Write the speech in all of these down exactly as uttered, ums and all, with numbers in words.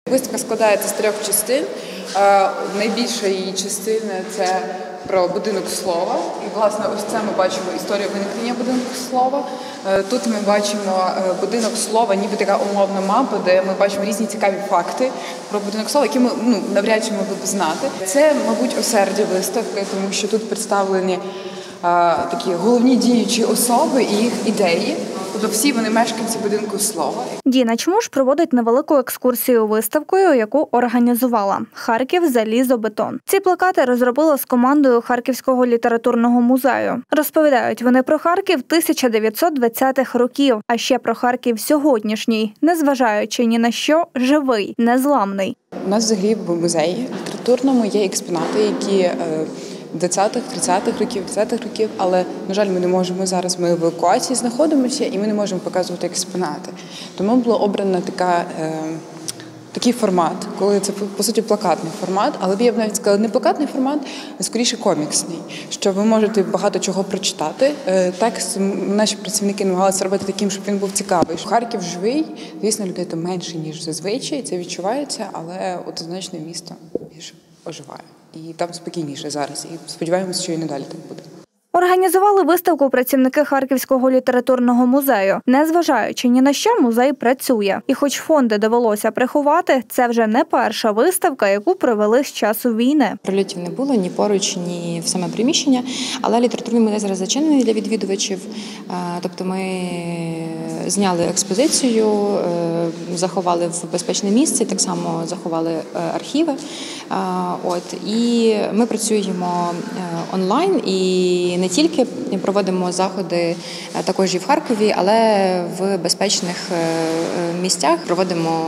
Виставка складається з трьох частин. Найбільша її частина – це про будинок слова. І, власне, ось це ми бачимо історію виникнення будинку слова. Тут ми бачимо будинок слова, ніби така умовна мапа, де ми бачимо різні цікаві факти про будинок слова, які ми ну, навряд чи могли б знати. Це, мабуть, осердя виставки, тому що тут представлені а, такі головні діючі особи і їх ідеї. Тобто всі вони мешканці будинку слова. Діна Чмуш проводить невелику екскурсію виставкою, яку організувала «Харків. Залізобетон». Ці плакати розробила з командою Харківського літературного музею. Розповідають вони про Харків тисяча дев'ятсот двадцятих років, а ще про Харків сьогоднішній, незважаючи ні на що, живий, незламний. У нас взагалі в музеї літературному є експонати, які двадцятих, тридцятих років, тридцятих років, але, на жаль, ми не можемо зараз, ми в евакуації знаходимося і ми не можемо показувати експонати. Тому була обрана така, е, такий формат, коли це, по суті, плакатний формат, але я б навіть сказала, не плакатний формат, а скоріше коміксний, що ви можете багато чого прочитати. Е, текст наші працівники намагалися робити таким, щоб він був цікавий. Харків живий, звісно, людей там менше, ніж зазвичай, це відчувається, але однозначно місто більше оживає. І там спокійніше зараз. І сподіваємося, що і надалі так буде. Організували виставку працівники Харківського літературного музею. Незважаючи ні на що, музей працює. І хоч фонди довелося приховати, це вже не перша виставка, яку провели з часу війни. Прильотів не було ні поруч, ні в саме приміщення, але літературний музей зараз зачинений для відвідувачів. Тобто ми зняли експозицію, заховали в безпечне місце, так само заховали архіви. От, і ми працюємо онлайн і не тільки проводимо заходи також і в Харкові, але в безпечних місцях проводимо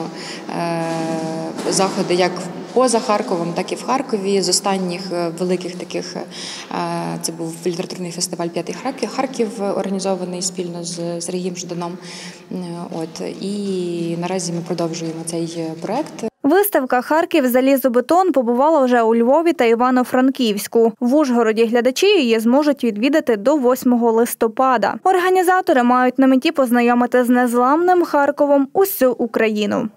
заходи як поза Харковом, так і в Харкові. З останніх великих таких це був літературний фестиваль «П'ятий Харків», організований спільно з Сергієм Жданом. От, і наразі ми продовжуємо цей проект. Виставка «Харків. Залізобетон» побувала вже у Львові та Івано-Франківську. В Ужгороді глядачі її зможуть відвідати до восьмого листопада. Організатори мають на меті познайомити з незламним Харковом усю Україну.